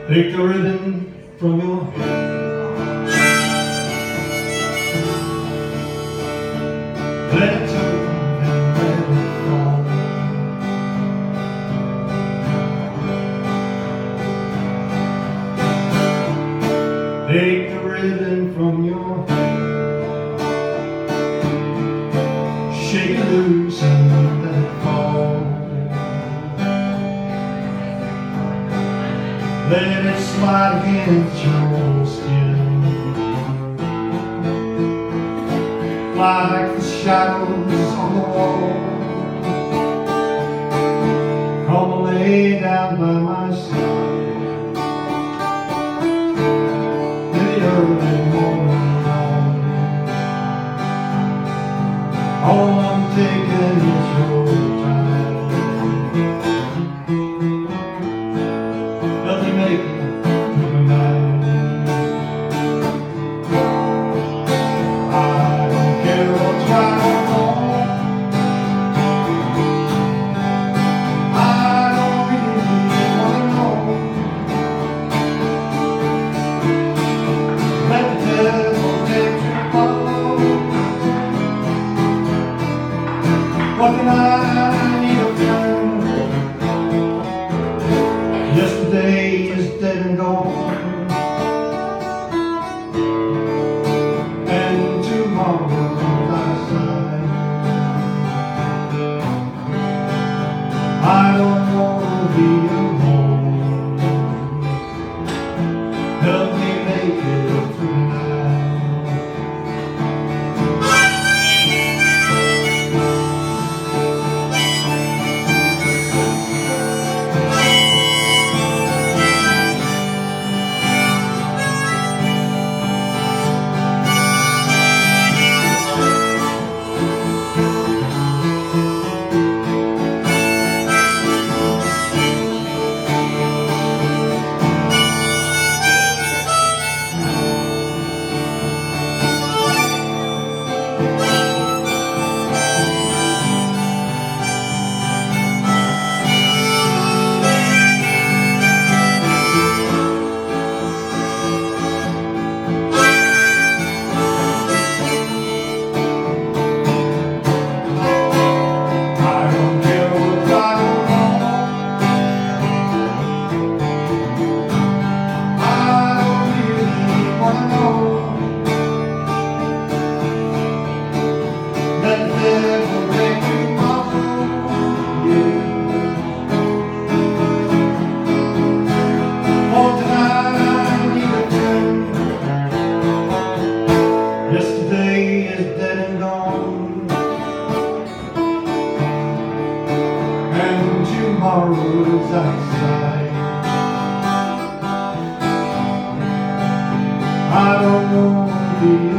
Take the ribbon from your hair. Let it turn and let it fall. Take the ribbon from your hair. Shake it loose and let it fall. Let it slide against your skin, like the shadows on the wall. Come and lay down by my side in the early morning light. All I'm taking is your time. Let me make it through the night. I don't care what's right or wrong. I don't really wanna know. Let the devil take too far. What can I need a friend? Yesterday is dead and gone, and tomorrow's outside. I don't want to be alone. Help me make it through the night. Yesterday is dead and gone, and tomorrow's outside. I don't want to be